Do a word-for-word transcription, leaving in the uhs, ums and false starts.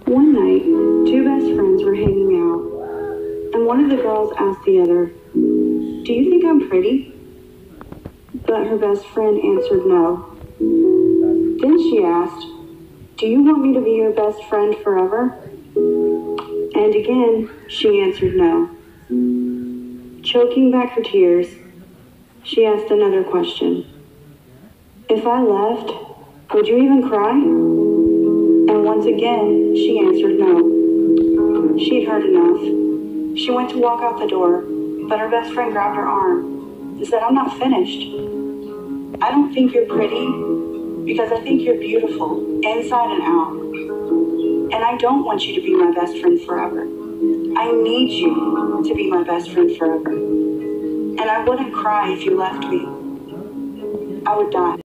One night, two best friends were hanging out, and one of the girls asked the other, "Do you think I'm pretty?" But her best friend answered no. Then she asked, "Do you want me to be your best friend forever?" And again, she answered no. Choking back her tears, she asked another question. "If I left, would you even cry?" And once again, she answered no. She'd heard enough. She went to walk out the door, but her best friend grabbed her arm and said, "I'm not finished. I don't think you're pretty because I think you're beautiful, inside and out. And I don't want you to be my best friend forever. I need you to be my best friend forever. And I wouldn't cry if you left me. I would die."